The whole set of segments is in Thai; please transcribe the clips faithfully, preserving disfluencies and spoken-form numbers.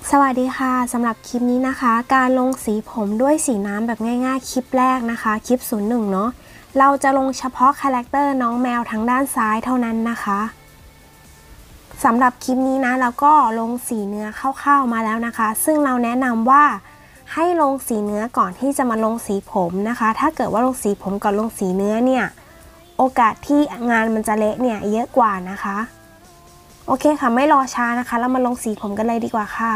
สวัสดีค่ะสำหรับคลิปนี้นะคะการลงสีผมด้วยสีน้ำแบบง่ายๆคลิปแรกนะคะคลิปศูนย์หนึ่งเนาะเราจะลงเฉพาะคาแรคเตอร์น้องแมวทางด้านซ้ายเท่านั้นนะคะสำหรับคลิปนี้นะเราก็ลงสีเนื้อคร่าวๆมาแล้วนะคะซึ่งเราแนะนำว่าให้ลงสีเนื้อก่อนที่จะมาลงสีผมนะคะถ้าเกิดว่าลงสีผมก่อนลงสีเนื้อเนี่ยโอกาสที่งานมันจะเละเนี่ยเยอะกว่านะคะโอเคค่ะไม่รอช้านะคะเรามาลงสีผมกันเลยดีกว่าค่ะ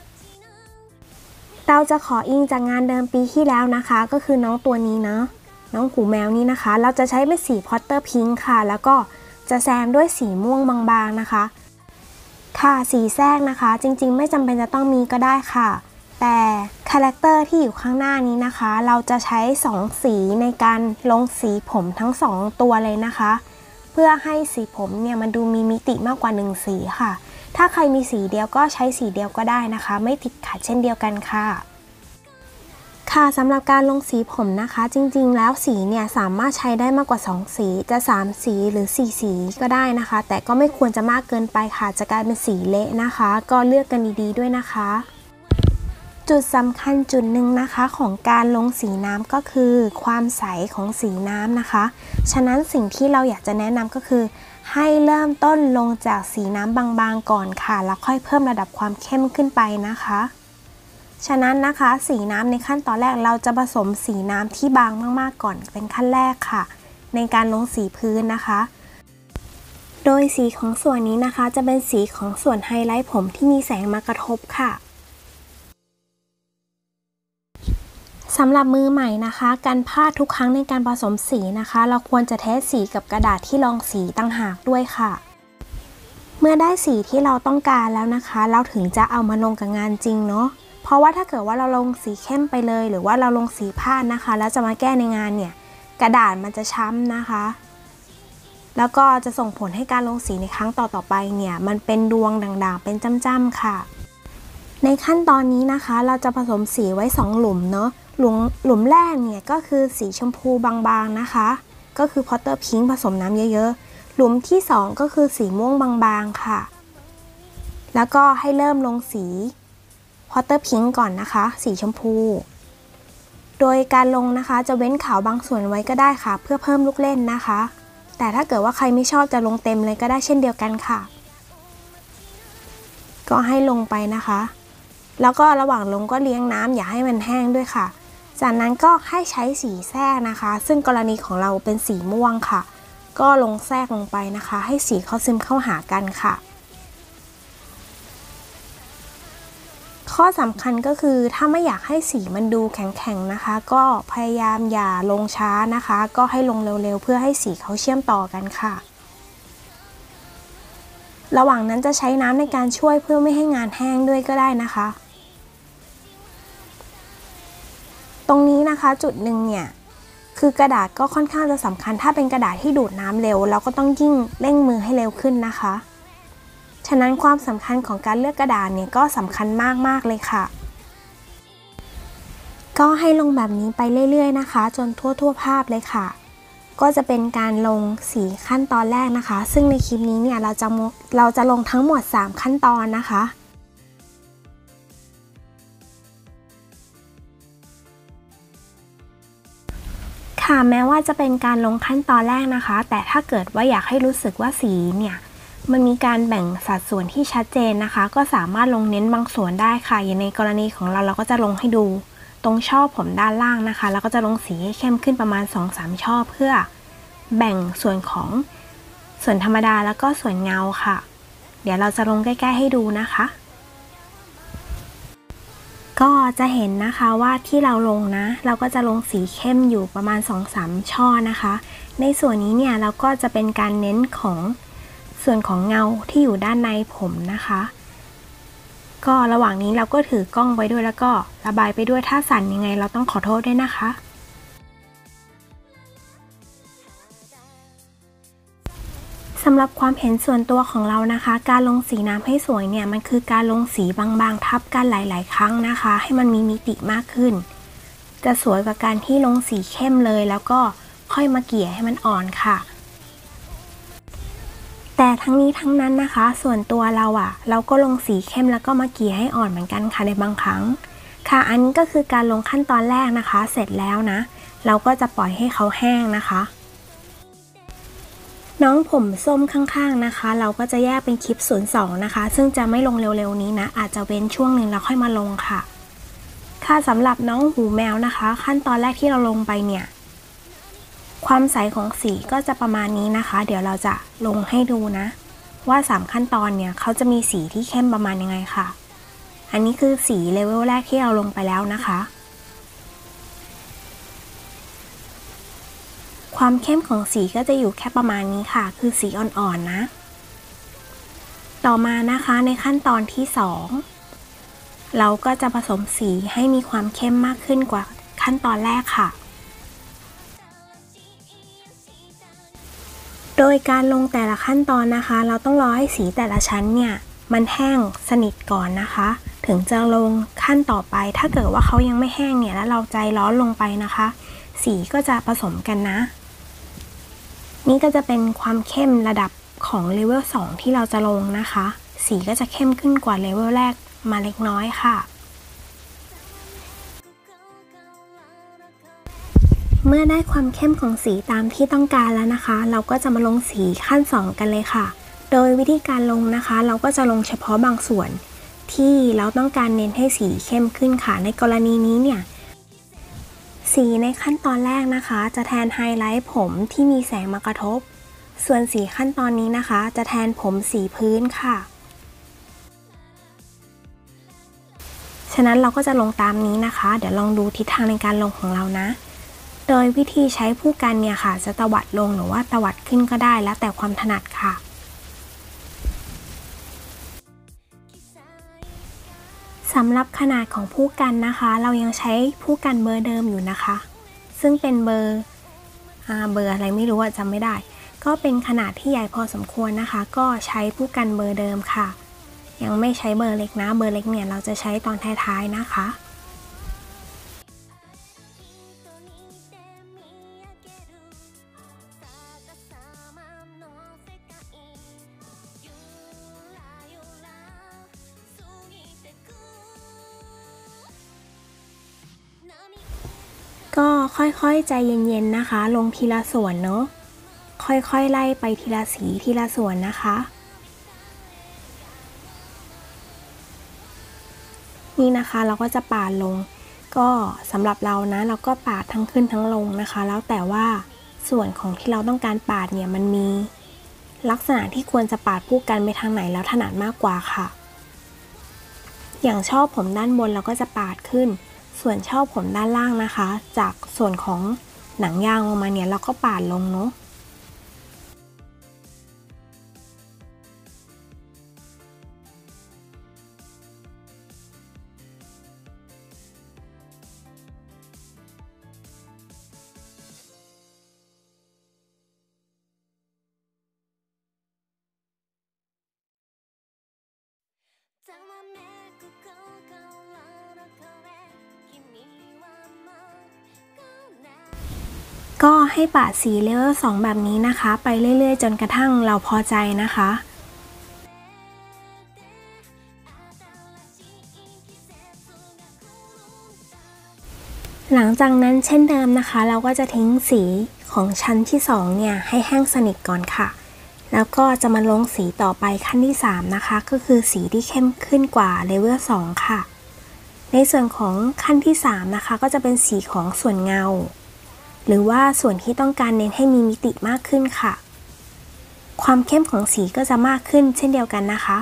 เราจะขออิงจากงานเดิมปีที่แล้วนะคะก็คือน้องตัวนี้นะน้องหูแมวนี้นะคะเราจะใช้เป็นสีพอตเตอร์พิงค์ค่ะแล้วก็จะแซมด้วยสีม่วงบางๆนะคะค่ะสีแทรกนะคะจริงๆไม่จำเป็นจะต้องมีก็ได้ค่ะแต่คาแรคเตอร์ที่อยู่ข้างหน้านี้นะคะเราจะใช้สองสีในการลงสีผมทั้งสองตัวเลยนะคะเพื่อให้สีผมเนี่ยมันดูมีมิติมากกว่าหนึ่งสีค่ะถ้าใครมีสีเดียวก็ใช้สีเดียวก็ได้นะคะไม่ติดขัดเช่นเดียวกันค่ะค่ะสำหรับการลงสีผมนะคะจริงๆแล้วสีเนี่ยสามารถใช้ได้มากกว่าสองสีจะสามสีหรือสี่สีก็ได้นะคะแต่ก็ไม่ควรจะมากเกินไปค่ะจะกลายเป็นสีเละนะคะก็เลือกกันดีๆด้วยนะคะจุดสำคัญจุดหนึ่งนะคะของการลงสีน้ำก็คือความใสของสีน้ำนะคะฉะนั้นสิ่งที่เราอยากจะแนะนำก็คือให้เริ่มต้นลงจากสีน้ำบางๆก่อนค่ะแล้วค่อยเพิ่มระดับความเข้มขึ้นไปนะคะฉะนั้นนะคะสีน้ำในขั้นตอนแรกเราจะผสมสีน้ำที่บางมากๆก่อนเป็นขั้นแรกค่ะในการลงสีพื้นนะคะโดยสีของส่วนนี้นะคะจะเป็นสีของส่วนไฮไลท์ผมที่มีแสงมากระทบค่ะสำหรับมือใหม่นะคะการพลาดทุกครั้งในการผสมสีนะคะเราควรจะเทสสีกับกระดาษที่รองสีต่างหากด้วยค่ะเมื่อได้สีที่เราต้องการแล้วนะคะเราถึงจะเอามาลงกับงานจริงเนาะเพราะว่าถ้าเกิดว่าเราลงสีเข้มไปเลยหรือว่าเราลงสีพลาดนะคะแล้วจะมาแก้ในงานเนี่ยกระดาษมันจะช้ำนะคะแล้วก็จะส่งผลให้การลงสีในครั้งต่อๆไปเนี่ยมันเป็นดวงด่างๆเป็นจ้ำๆค่ะในขั้นตอนนี้นะคะเราจะผสมสีไว้สองหลุมเนาะหลุมหลุมแรกเนี่ยก็คือสีชมพูบางๆนะคะก็คือพอตเตอร์พิงค์ผสมน้ำเยอะๆหลุมที่สองก็คือสีม่วงบางๆค่ะแล้วก็ให้เริ่มลงสีพอตเตอร์พิงค์ก่อนนะคะสีชมพูโดยการลงนะคะจะเว้นขาวบางส่วนไว้ก็ได้ค่ะเพื่อเพิ่มลูกเล่นนะคะแต่ถ้าเกิดว่าใครไม่ชอบจะลงเต็มเลยก็ได้เช่นเดียวกันค่ะก็ให้ลงไปนะคะแล้วก็ระหว่างลงก็เลี้ยงน้ำอย่าให้มันแห้งด้วยค่ะจากนั้นก็ให้ใช้สีแทรกนะคะซึ่งกรณีของเราเป็นสีม่วงค่ะก็ลงแทรกลงไปนะคะให้สีเขาซึมเข้าหากันค่ะข้อสำคัญก็คือถ้าไม่อยากให้สีมันดูแข็งๆนะคะก็พยายามอย่าลงช้านะคะก็ให้ลงเร็วๆเพื่อให้สีเขาเชื่อมต่อกันค่ะระหว่างนั้นจะใช้น้ำในการช่วยเพื่อไม่ให้งานแห้งด้วยก็ได้นะคะตรงนี้นะคะจุดหนึ่งเนี่ยคือกระดาษก็ค่อนข้างจะสำคัญถ้าเป็นกระดาษที่ดูดน้ำเร็วเราก็ต้องยิ่งเร่งมือให้เร็วขึ้นนะคะฉะนั้นความสำคัญของการเลือกกระดาษเนี่ยก็สำคัญมากๆเลยค่ะก็ให้ลงแบบนี้ไปเรื่อยๆนะคะจนทั่วๆภาพเลยค่ะก็จะเป็นการลงสีขั้นตอนแรกนะคะซึ่งในคลิปนี้เนี่ยเราจะเราจะลงทั้งหมดสามขั้นตอนนะคะค่ะแม้ว่าจะเป็นการลงขั้นตอนแรกนะคะแต่ถ้าเกิดว่าอยากให้รู้สึกว่าสีเนี่ยมันมีการแบ่งสัดส่วนที่ชัดเจนนะคะก็สามารถลงเน้นบางส่วนได้ค่ะอย่างในกรณีของเราเราก็จะลงให้ดูตรงช่อผมด้านล่างนะคะแล้วก็จะลงสีให้เข้มขึ้นประมาณ สองถึงสาม ช่อเพื่อแบ่งส่วนของส่วนธรรมดาแล้วก็ส่วนเงาค่ะเดี๋ยวเราจะลงใกล้ๆให้ดูนะคะก็จะเห็นนะคะว่าที่เราลงนะเราก็จะลงสีเข้มอยู่ประมาณ สองถึงสาม ช่อนะคะในส่วนนี้เนี่ยเราก็จะเป็นการเน้นของส่วนของเงาที่อยู่ด้านในผมนะคะก็ระหว่างนี้เราก็ถือกล้องไปด้วยแล้วก็ระบายไปด้วยถ้าสั่นยังไงเราต้องขอโทษด้วยนะคะสำหรับความเห็นส่วนตัวของเรานะคะการลงสีน้ำให้สวยเนี่ยมันคือการลงสีบางๆทับกันหลายๆครั้งนะคะให้มันมีมิติมากขึ้นจะสวยกว่าการที่ลงสีเข้มเลยแล้วก็ค่อยมาเกลี่ยให้มันอ่อนค่ะแต่ทั้งนี้ทั้งนั้นนะคะส่วนตัวเราอะเราก็ลงสีเข้มแล้วก็มาเกลี่ยให้อ่อนเหมือนกันค่ะในบางครั้งค่ะอันนี้ก็คือการลงขั้นตอนแรกนะคะเสร็จแล้วนะเราก็จะปล่อยให้เขาแห้งนะคะน้องผมส้มข้างๆนะคะเราก็จะแยกเป็นคลิปศูนย์สองนะคะซึ่งจะไม่ลงเร็วๆนี้นะอาจจะเว้นช่วงหนึ่งแล้วค่อยมาลงค่ะค่ะสำหรับน้องหูแมวนะคะขั้นตอนแรกที่เราลงไปเนี่ยความใสของสีก็จะประมาณนี้นะคะเดี๋ยวเราจะลงให้ดูนะว่าสามขั้นตอนเนี่ยเขาจะมีสีที่เข้มประมาณยังไงค่ะอันนี้คือสีเลเวลแรกที่เราลงไปแล้วนะคะความเข้มของสีก็จะอยู่แค่ประมาณนี้ค่ะคือสีอ่อนๆนะต่อมานะคะในขั้นตอนที่สองเราก็จะผสมสีให้มีความเข้มมากขึ้นกว่าขั้นตอนแรกค่ะโดยการลงแต่ละขั้นตอนนะคะเราต้องรอให้สีแต่ละชั้นเนี่ยมันแห้งสนิทก่อนนะคะถึงจะลงขั้นต่อไปถ้าเกิดว่าเขายังไม่แห้งเนี่ยแล้วเราใจร้อนลงไปนะคะสีก็จะผสมกันนะนี่ก็จะเป็นความเข้มระดับของเลเวลสองที่เราจะลงนะคะสีก็จะเข้มขึ้นกว่าเลเวลแรกมาเล็กน้อยค่ะเมื่อได้ความเข้มของสีตามที่ต้องการแล้วนะคะเราก็จะมาลงสีขั้นสองกันเลยค่ะโดยวิธีการลงนะคะเราก็จะลงเฉพาะบางส่วนที่เราต้องการเน้นให้สีเข้มขึ้นค่ะในกรณีนี้เนี่ยสีในขั้นตอนแรกนะคะจะแทนไฮไลท์ผมที่มีแสงมากระทบส่วนสีขั้นตอนนี้นะคะจะแทนผมสีพื้นค่ะฉะนั้นเราก็จะลงตามนี้นะคะเดี๋ยวลองดูทิศทางในการลงของเรานะโดยวิธีใช้ผู้กันเนี่ยค่ะจะตวัดลงหรือว่าตวัดขึ้นก็ได้แล้วแต่ความถนัดค่ะสำหรับขนาดของผู้กันนะคะเรายังใช้ผู้กันเบอร์เดิมอยู่นะคะซึ่งเป็นเบอร์อ่าเบอร์อะไรไม่รู้อะจำไม่ได้ก็เป็นขนาดที่ใหญ่พอสมควรนะคะก็ใช้ผู้กันเบอร์เดิมค่ะยังไม่ใช้เบอร์เล็กนะเบอร์เล็กเนี่ยเราจะใช้ตอนท้ายๆนะคะก็ค่อยๆใจเย็นๆนะคะลงทีละส่วนเนาะค่อยๆไล่ไปทีละสีทีละส่วนนะคะนี่นะคะเราก็จะปาดลงก็สำหรับเรานะเราก็ปาดทั้งขึ้นทั้งลงนะคะแล้วแต่ว่าส่วนของที่เราต้องการปาดเนี่ยมันมีลักษณะที่ควรจะปาดผู้กันไปทางไหนแล้วถนัดมากกว่าค่ะอย่างชอบผมด้านบนเราก็จะปาดขึ้นส่วนชอบผมด้านล่างนะคะจากส่วนของหนังยางลงมาเนี่ยเราก็ปาดลงเนาะก็ให้ปาดสีเลเวลสองแบบนี้นะคะไปเรื่อยๆจนกระทั่งเราพอใจนะคะหลังจากนั้นเช่นเดิมนะคะเราก็จะทิ้งสีของชั้นที่สองเนี่ยให้แห้งสนิทก่อนค่ะแล้วก็จะมาลงสีต่อไปขั้นที่สามนะคะก็คือสีที่เข้มขึ้นกว่าเลเวลสองค่ะในส่วนของขั้นที่สามนะคะก็จะเป็นสีของส่วนเงาหรือว่าส่วนที่ต้องการเน้นให้มีมิติมากขึ้นค่ะความเข้มของสีก็จะมากขึ้นเช่นเดียวกันนะคะ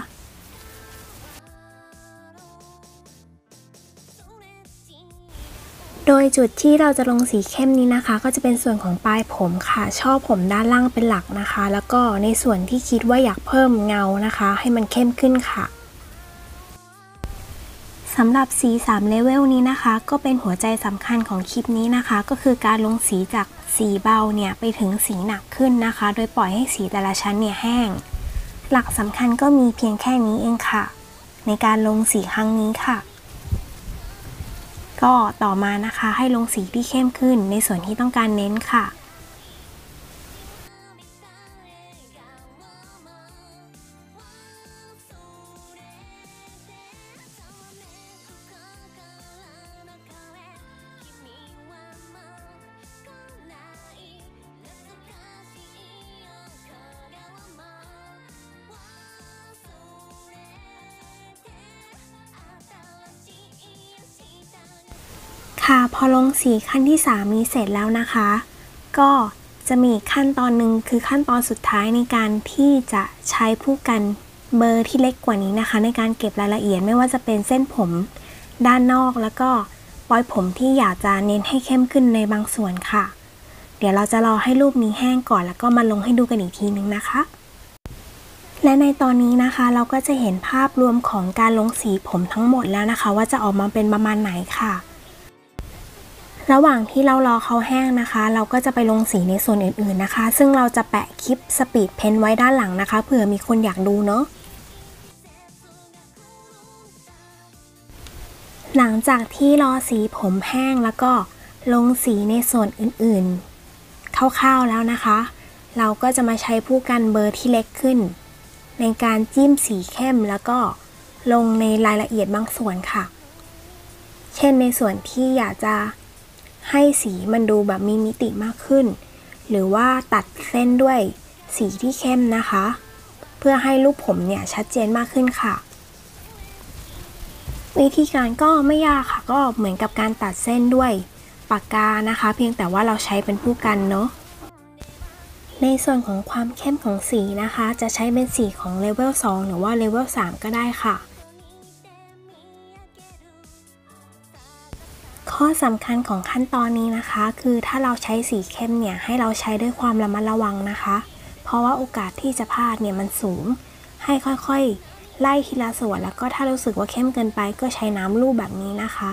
โดยจุดที่เราจะลงสีเข้มนี้นะคะก็จะเป็นส่วนของปลายผมค่ะชอบผมด้านล่างเป็นหลักนะคะแล้วก็ในส่วนที่คิดว่าอยากเพิ่มเงานะคะให้มันเข้มขึ้นค่ะสำหรับสีสามเลเวลนี้นะคะก็เป็นหัวใจสำคัญของคลิปนี้นะคะก็คือการลงสีจากสีเบาเนี่ยไปถึงสีหนักขึ้นนะคะโดยปล่อยให้สีแต่ละชั้นเนี่ยแห้งหลักสำคัญก็มีเพียงแค่นี้เองค่ะในการลงสีครั้งนี้ค่ะก็ต่อมานะคะให้ลงสีที่เข้มขึ้นในส่วนที่ต้องการเน้นค่ะค่ะพอลงสีขั้นที่สามนี้เสร็จแล้วนะคะก็จะมีขั้นตอนหนึ่งคือขั้นตอนสุดท้ายในการที่จะใช้ผู้กันเบอร์ที่เล็กกว่านี้นะคะในการเก็บรายละเอียดไม่ว่าจะเป็นเส้นผมด้านนอกแล้วก็ปลายผมที่อยากจะเน้นให้เข้มขึ้นในบางส่วนค่ะเดี๋ยวเราจะรอให้รูปนี้แห้งก่อนแล้วก็มาลงให้ดูกันอีกทีนึงนะคะและในตอนนี้นะคะเราก็จะเห็นภาพรวมของการลงสีผมทั้งหมดแล้วนะคะว่าจะออกมาเป็นประมาณไหนค่ะระหว่างที่เรารอเขาแห้งนะคะเราก็จะไปลงสีในส่วนอื่นๆนะคะซึ่งเราจะแปะคลิปสปีดเพนไว้ด้านหลังนะคะเผื่อมีคนอยากดูเนาะหลังจากที่รอสีผมแห้งแล้วก็ลงสีในส่วนอื่นๆคร่าวๆแล้วนะคะเราก็จะมาใช้ผู้กันเบอร์ที่เล็กขึ้นในการจิ้มสีเข้มแล้วก็ลงในรายละเอียดบางส่วนค่ะเช่นในส่วนที่อยากจะให้สีมันดูแบบมีมิติมากขึ้นหรือว่าตัดเส้นด้วยสีที่เข้มนะคะเพื่อให้รูปผมเนี่ยชัดเจนมากขึ้นค่ะวิธีการก็ไม่ยากค่ะก็เหมือนกับการตัดเส้นด้วยปากกานะคะเพียงแต่ว่าเราใช้เป็นผู้กันเนาะในส่วนของความเข้มของสีนะคะจะใช้เป็นสีของเลเวลสองหรือว่าเลเวลสามก็ได้ค่ะข้อสำคัญของขั้นตอนนี้นะคะคือถ้าเราใช้สีเข้มเนี่ยให้เราใช้ด้วยความระมัดระวังนะคะเพราะว่าโอกาสที่จะพลาดเนี่ยมันสูงให้ค่อยๆไล่ทีละส่วนแล้วก็ถ้ารู้สึกว่าเข้มเกินไปก็ใช้น้ำลูบแบบนี้นะคะ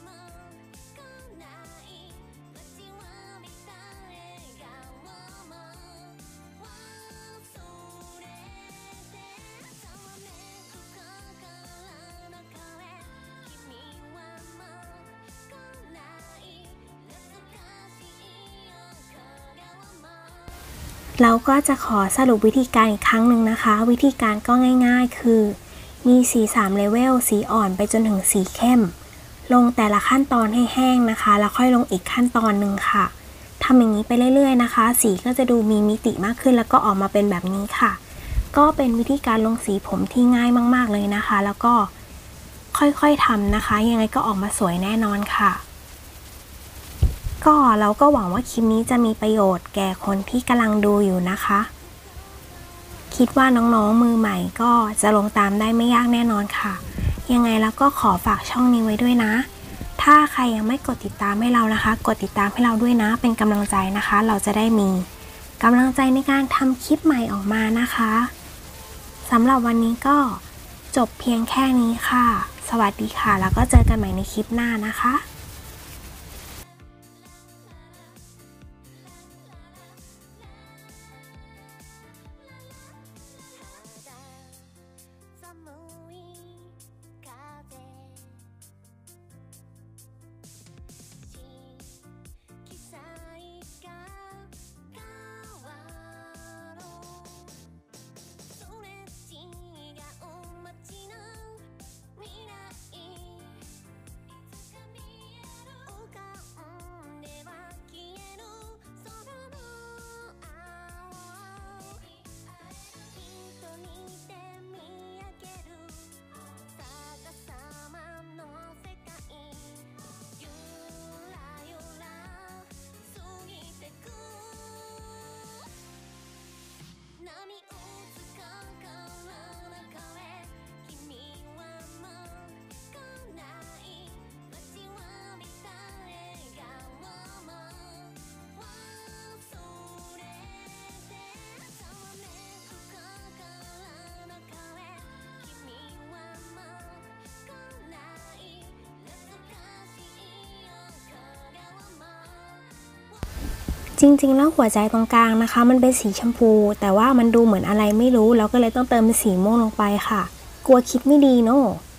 เราก็จะขอสรุปวิธีการอีกครั้งหนึ่งนะคะวิธีการก็ง่ายๆคือมีสีสามเลเวลสีอ่อนไปจนถึงสีเข้มลงแต่ละขั้นตอนให้แห้งนะคะแล้วค่อยลงอีกขั้นตอนหนึ่งค่ะทำอย่างนี้ไปเรื่อยๆนะคะสีก็จะดูมีมิติมากขึ้นแล้วก็ออกมาเป็นแบบนี้ค่ะก็เป็นวิธีการลงสีผมที่ง่ายมากๆเลยนะคะแล้วก็ค่อยๆทำนะคะยังไงก็ออกมาสวยแน่นอนค่ะก็เราก็หวังว่าคลิปนี้จะมีประโยชน์แก่คนที่กำลังดูอยู่นะคะคิดว่าน้องๆมือใหม่ก็จะลงตามได้ไม่ยากแน่นอนค่ะยังไงแล้วก็ขอฝากช่องนี้ไว้ด้วยนะถ้าใครยังไม่กดติดตามให้เรานะคะกดติดตามให้เราด้วยนะเป็นกำลังใจนะคะเราจะได้มีกำลังใจในการทำคลิปใหม่ออกมานะคะสำหรับวันนี้ก็จบเพียงแค่นี้ค่ะสวัสดีค่ะแล้วก็เจอกันใหม่ในคลิปหน้านะคะจริงๆแล้วหัวใจตรงกลางนะคะมันเป็นสีชมพูแต่ว่ามันดูเหมือนอะไรไม่รู้เราก็เลยต้องเติมเป็นสีม่วงลงไปค่ะกลัวคิดไม่ดีเนาะ